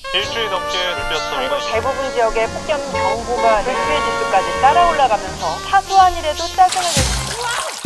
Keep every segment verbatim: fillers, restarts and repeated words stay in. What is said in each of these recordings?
일주일 넘게 누볐던 전국 대부분 지역에 폭염 경보가 일주일 지수까지 따라 올라가면서 사소한 일에도 짜증을 내는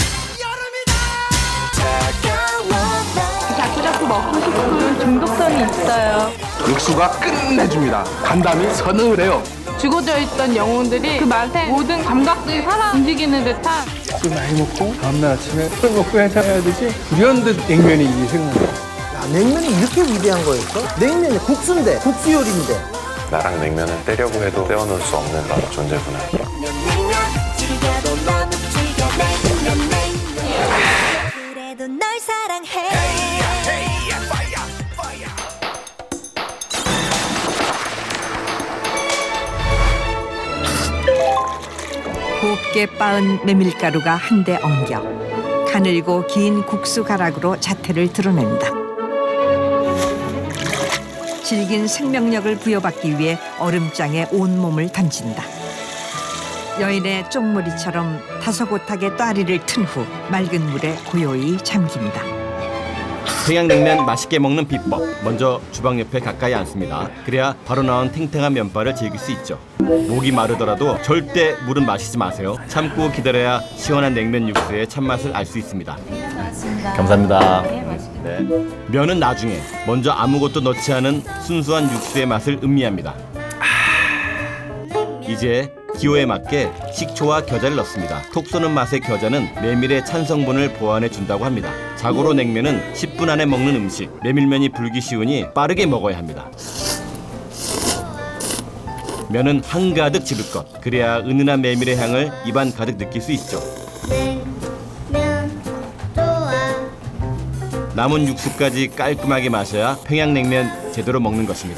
자꾸 자꾸 먹고 싶은 중독성이 있어요. 육수가 끝내줍니다. 간담이 서늘해요. 죽어져 있던 영혼들이 그 맛에 모든 감각들이 살아 움직이는 듯한. 술 많이 먹고 다음날 아침에 술 먹고 해야 되지. 불현듯 냉면이 이게 생각나. 야, 냉면이 이렇게 위대한 거였어? 냉면이 국수인데, 국수 요리인데. 나랑 냉면은 떼려고 해도 떼어놓을 수 없는 나의 존재구나. 그래도 널 사랑해. 곱게 빻은 메밀가루가 한데 엉겨 가늘고 긴 국수 가락으로 자태를 드러낸다. 질긴 생명력을 부여받기 위해 얼음장에 온몸을 던진다. 여인의 쪽머리처럼 다소곳하게 따리를 튼 후 맑은 물에 고요히 잠긴다. 평양냉면 맛있게 먹는 비법. 먼저 주방 옆에 가까이 앉습니다. 그래야 바로 나온 탱탱한 면발을 즐길 수 있죠. 목이 마르더라도 절대 물은 마시지 마세요. 참고 기다려야 시원한 냉면 육수의 참맛을 알 수 있습니다. 감사합니다. 네. 면은 나중에, 먼저 아무것도 넣지 않은 순수한 육수의 맛을 음미합니다. 이제 기호에 맞게 식초와 겨자를 넣습니다. 톡 쏘는 맛의 겨자는 메밀의 찬 성분을 보완해 준다고 합니다. 자고로 냉면은 십 분 안에 먹는 음식. 메밀면이 불기 쉬우니 빠르게 먹어야 합니다. 면은 한가득 집을 것. 그래야 은은한 메밀의 향을 입안 가득 느낄 수 있죠. 남은 육수까지 깔끔하게 마셔야 평양냉면 제대로 먹는 것입니다.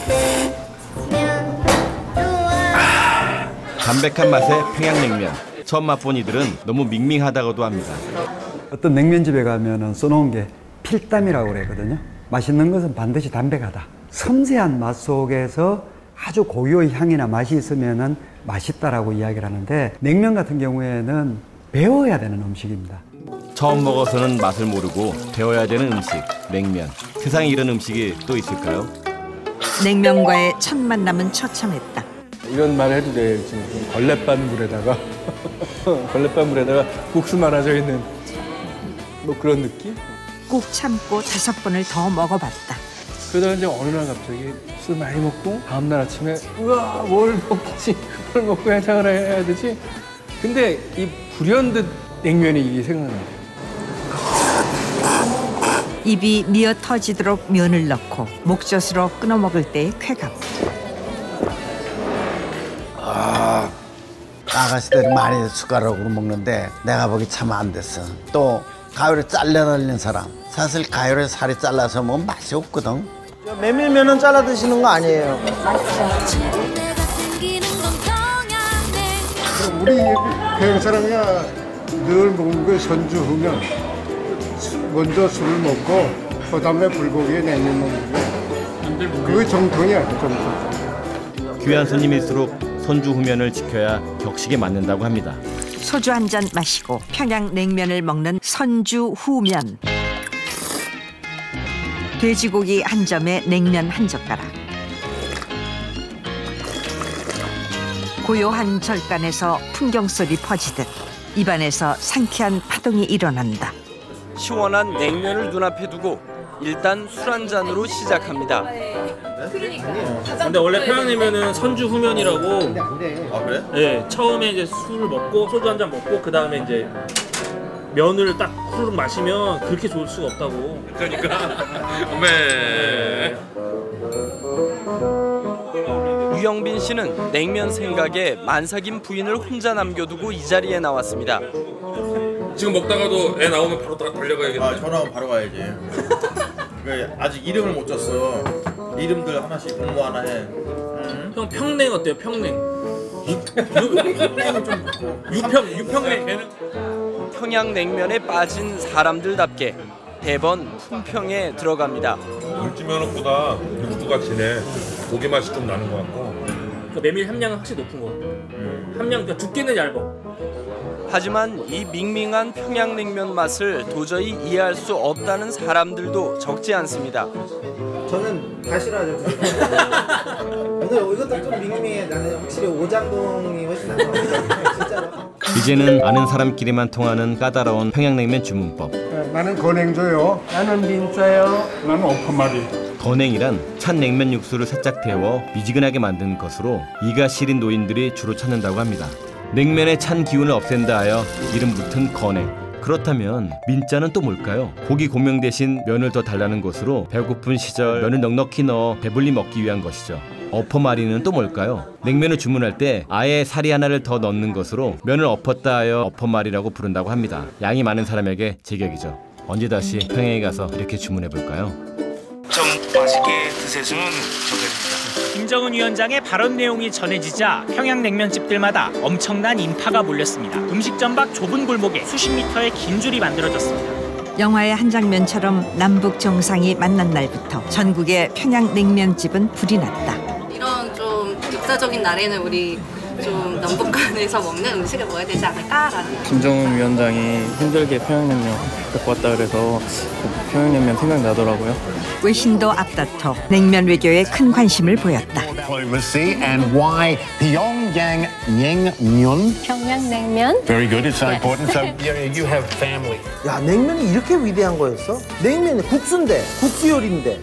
담백한 맛의 평양냉면. 처음 맛본 이들은 너무 밍밍하다고도 합니다. 어떤 냉면집에 가면은 써놓은 게 필담이라고 그러거든요. 맛있는 것은 반드시 담백하다. 섬세한 맛 속에서 아주 고유의 향이나 맛이 있으면은 맛있다라고 이야기를 하는데, 냉면 같은 경우에는 배워야 되는 음식입니다. 처음 먹어서는 맛을 모르고 배워야 되는 음식, 냉면. 세상에 이런 음식이 또 있을까요? 냉면과의 첫 만남은 처참했다. 이런 말 해도 돼. 지금 걸레반 물에다가 걸레반 물에다가 국수 말아져 있는 뭐 그런 느낌? 꾹 참고 다섯 번을 더 먹어봤다. 그러다가 이제 어느 날 갑자기 술 많이 먹고 다음날 아침에 우와 뭘 먹지? 뭘 먹고 해장을 해야 되지? 근데 이 불현듯 냉면이 이게 생각나. 입이 미어 터지도록 면을 넣고 목젖으로 끊어 먹을 때의 쾌감. 아, 아가씨들이 많이 숟가락으로 먹는데 내가 보기 참 안 됐어. 또 가위로 잘라달린 사람. 사실 가위로 살이 잘라서 먹으면 맛이 없거든. 메밀면은 잘라 드시는 거 아니에요? 우리 평양 사람이야 늘 먹는 게 선주 후면. 먼저 술을 먹고 그다음에 불고기에 냉면 먹는 게 그게 정통이야, 정통. 귀한 손님일수록 선주 후면을 지켜야 격식에 맞는다고 합니다. 소주 한 잔 마시고 평양냉면을 먹는 선주 후면. 돼지고기 한 점에 냉면 한 젓가락. 고요한 절간에서 풍경소리 퍼지듯 입안에서 상쾌한 파동이 일어난다. 시원한 냉면을 눈앞에 두고 일단 술 한 잔으로 시작합니다. 근데 원래 평양냉면은 선주 후면이라고. 아 그래? 네, 처음에 이제 술을 먹고 소주 한 잔 먹고 그 다음에 이제 면을 딱 후루룩 마시면 그렇게 좋을 수가 없다고. 그러니까 어메. 유영빈 씨는 냉면 생각에 만삭인 부인을 혼자 남겨두고 이 자리에 나왔습니다. 지금 먹다가도 애 나오면 바로 다 달려가야겠네. 아 전화 오면 바로 가야지. 아직 이름을 못 줬어. 이름들 하나씩 공모 하나 해. 응? 형 평냉 어때요? 평냉. 유평 유평냉. 평양냉면에 빠진 사람들답게 대번 품평에 들어갑니다. 물지면보다 육수가 진해. 고기 맛이 좀 나는 것 같고. 그 메밀 함량은 확실히 높은 거. 음. 함량 그러니까 두께는 얇아. 하지만 이 밍밍한 평양냉면 맛을 도저히 이해할 수 없다는 사람들도 적지 않습니다. 저는 다 싫어하죠. 오늘 이것도 좀 밍밍해. 나는 확실히 오장동이 훨씬 나은 것 같아. 진짜로. 이제는 아는 사람끼리만 통하는 까다로운 평양냉면 주문법. 네, 나는 건행조요. 나는 민짜요. 나는 어퍼마리. 건행이란 찬 냉면 육수를 살짝 데워 미지근하게 만든 것으로 이가 시린 노인들이 주로 찾는다고 합니다. 냉면의 찬 기운을 없앤다 하여 이름 붙은 건행. 그렇다면 민짜는 또 뭘까요? 고기 고명 대신 면을 더 달라는 것으로 배고픈 시절 면을 넉넉히 넣어 배불리 먹기 위한 것이죠. 엎어마리는 또 뭘까요? 냉면을 주문할 때 아예 사리 하나를 더 넣는 것으로 면을 엎었다 하여 엎어마리라고 부른다고 합니다. 양이 많은 사람에게 제격이죠. 언제 다시 평양에 가서 이렇게 주문해 볼까요? 좀 맛있게 드셨으면 좋겠습니다. 김정은 위원장의 발언 내용이 전해지자 평양냉면집들마다 엄청난 인파가 몰렸습니다. 음식점 밖 좁은 골목에 수십 미터의 긴 줄이 만들어졌습니다. 영화의 한 장면처럼 남북 정상이 만난 날부터 전국의 평양냉면집은 불이 났다. 이런 좀 역사적인 날에는 우리 좀 남북 간에서 먹는 음식을 먹어야 되지 않을까라는. 김정은 위원장이 힘들게 평양냉면 갖고 왔다 그래서 평양냉면 생각나더라고요. 외신도 앞다퉈 냉면 외교에 큰 관심을 보였다. And why Pyongyang Naengmyeon? 평양냉면. Very good. It's so important. So you have family. 야, 냉면이 이렇게 위대한 거였어? 냉면이 국수인데, 국수 요리인데.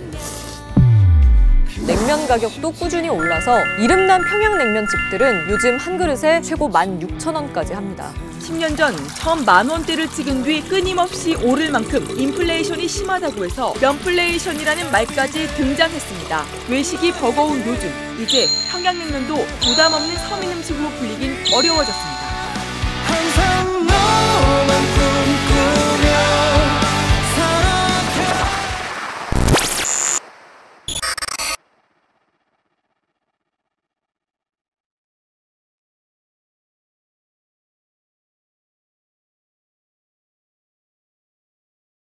냉면 가격도 꾸준히 올라서 이름난 평양냉면집들은 요즘 한 그릇에 최고 만 육천 원까지 합니다. 십 년 전 처음 만 원대를 찍은 뒤 끊임없이 오를 만큼 인플레이션이 심하다고 해서 면플레이션이라는 말까지 등장했습니다. 외식이 버거운 요즘, 이제 평양냉면도 부담 없는 서민 음식으로 불리긴 어려워졌습니다. 항상 너만